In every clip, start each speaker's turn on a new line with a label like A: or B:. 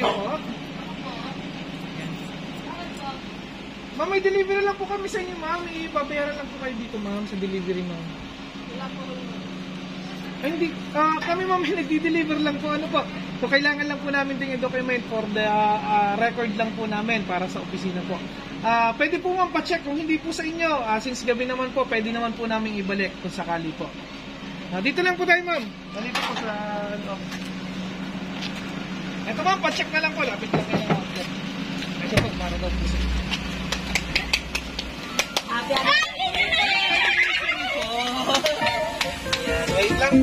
A: you po. Ma'am, may delivery lang po kami sa inyo, ma'am. Ibabayaran lang po kayo dito, ma'am, sa delivery, ma'am.
B: Wala po.
A: Ay, hindi. Kami, ma'am, nagdi-deliver lang po. Ano po? So, kailangan lang po namin din yung document for the record lang po namin para sa opisina po. Pwede po, ma'am, pa-check kung hindi po sa inyo. Since gabi naman po, pwede naman po namin ibalik kung sakali po. Dito lang po tayo, ma'am. Dito po sa... Ito, ma'am, pa-check na lang po. Lapit lang kayo ng outlet. Ito po, para daw po sa inyo. Wait lang.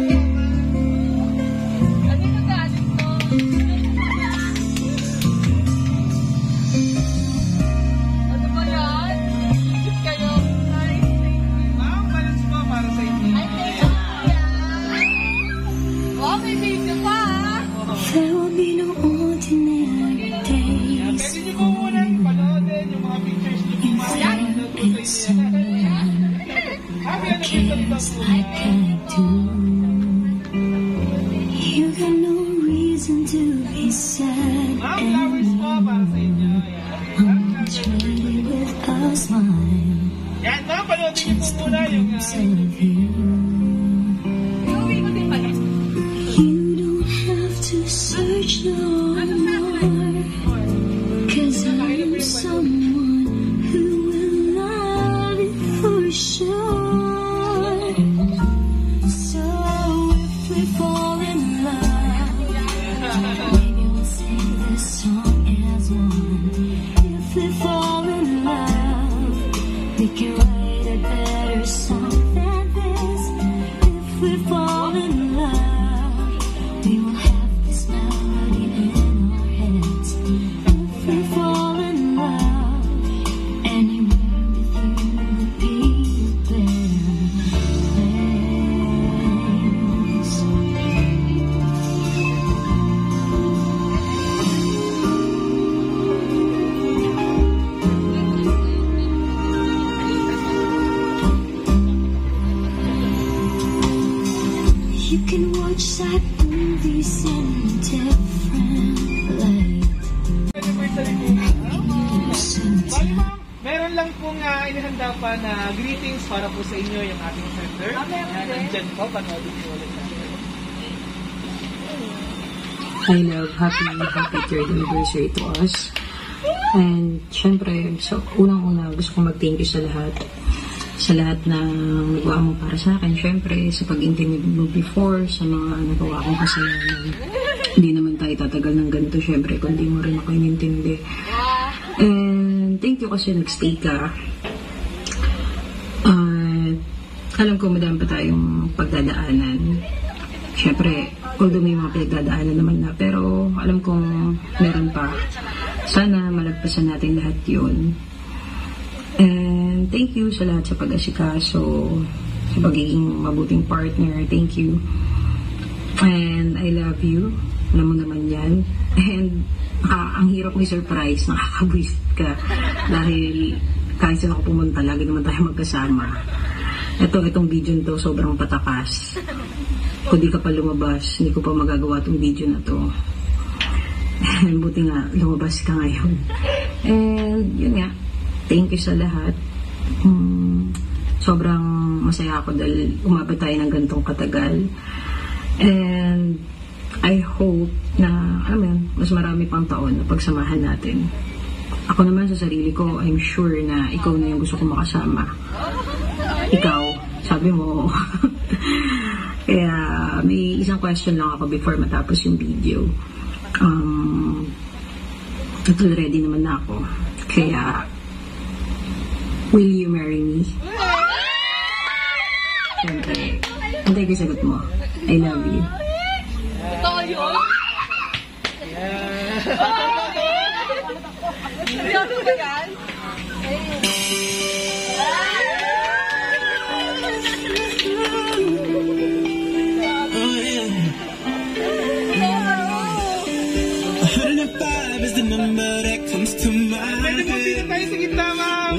B: Ano yung galit to? Ano ba yan? Gift kayo? Nice, thank you.
A: Ma'am, balance po para sa inyo.
B: Ay, thank you. Wow, may video pa
C: There will be no ordinary days.
A: Pwede niyo po muna panoodin yung mga pictures niyo po.
C: It's I can do. You got no reason to be sad.
A: Ma'am, flowers po para sa inyo.
C: I'm ready with a smile.
A: Yan, ma'am, panoodin niyo po muna yung...
C: You don't have to search no more, 'cause I'm someone who will love you for sure. So if we fall in love, maybe we'll sing this song as one. If we fall in love, we can write a better song than this. If we fall in love, we will have this melody in our heads. If we fall in love, anywhere with you would be a better place. You can watch sad movies in a different light.
A: Anniversary po. Bali, ma'am, meron lang pong inihanda pa na greetings para po sa inyo yung ating sender. Nandyan po, panoodin po ulit natin.
D: I love, happy third anniversary to us. And syempre, so, unang-una gusto kong mag-thank you sa lahat. Sa lahat na nagawa mo para sa akin. Syempre, sa pag-intindi mo before, sa mga nagawa kong kasalanan. Hindi naman tayo tatagal ng ganito, syempre, kung di mo rin ako inintindi. And thank you kasi nag-stay ka. Alam ko madami pa tayong pagdadaanan. Syempre, although may mga pinagdadaanan naman na, pero alam kong meron pa. Sana malagpasan natin lahat yun. And thank you sa lahat sa pag-asikaso, sa pagiging mabuting partner. Thank you. And I love you. Alam mo naman yan. And ang hirap mo i-surprise, nakakabwisit ka. Dahil kahit saan ako pumunta, lagi naman tayo magkasama. Itong video nito sobrang patakas. Kung di ka pa lumabas, hindi ko pa magagawa itong video na to. And buti nga, lumabas ka ngayon. And yun nga, thank you sa lahat. Sobrang masaya ako dahil umabot tayo ng ganitong katagal. And I hope na, alam mo yun, mas marami pang taon na pagsamahan natin. Ako naman sa sarili ko, I'm sure na ikaw na yung gusto ko makasama. Ikaw, sabi mo. Kaya may isang question lang ako before matapos yung video. Total ready naman na ako. Kaya, will you marry me? Siyempre, hintay ko yung sagot mo. I love you.
B: Ito yun? Seryoso ba yan?
E: Is the number that comes to mind.
A: Pwede mo dito tayo sa gitna, ma'am.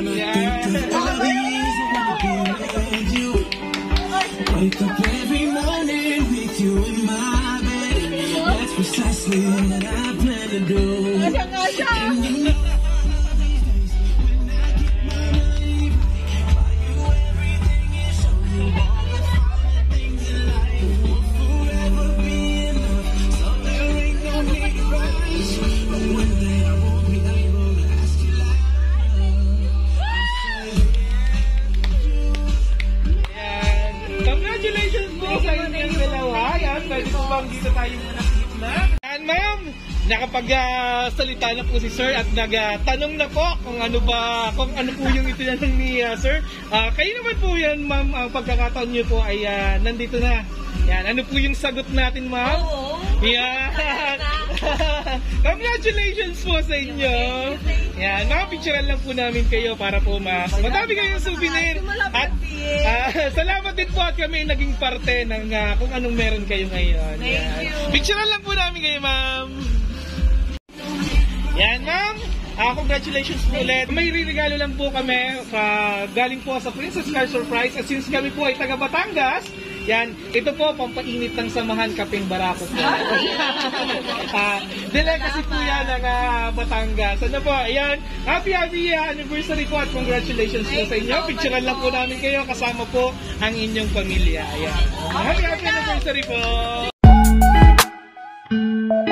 E: Wake up every morning with you in my bed. That's precisely what I plan to do.
A: nagsalita na po si Sir at nagtanong na po kung ano po yung itinanong ni Sir. Kayo naman po yan, ma'am, ang pagkakataon niyo po ay nandito na. Yan, ano po yung sagot natin, ma'am?
B: Oo.
A: Yan. Congratulations po sa inyo. Yan, makapicturean lang po namin kayo para po madami kayong souvenir. At salamat din po at kami naging parte ng kung anong meron kayo ngayon.
B: Thank you.
A: Picturean lang po namin kayo, ma'am. Yan, ma'am. Congratulations po ulit. May regalo lang po kami galing po sa Princess Car Surprise. At since kami po ay taga Batangas, yan, ito po, pampainit ng samahan kaping barako po. Delicacy po yan ng Batangas. Ano po, ayan, happy anniversary po at congratulations po sa inyo. Picturean lang po namin kayo kasama po ang inyong pamilya. Ayan. Happy anniversary po.